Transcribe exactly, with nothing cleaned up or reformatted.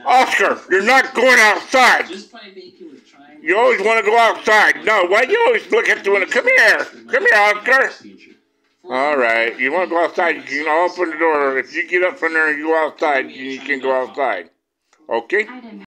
Oscar, you're not going outside. You always want to go outside. No, why do you always look at the window? Come here. Come here, Oscar. All right. You want to go outside, you can open the door. If you get up from there and you go outside, you can go outside. Okay?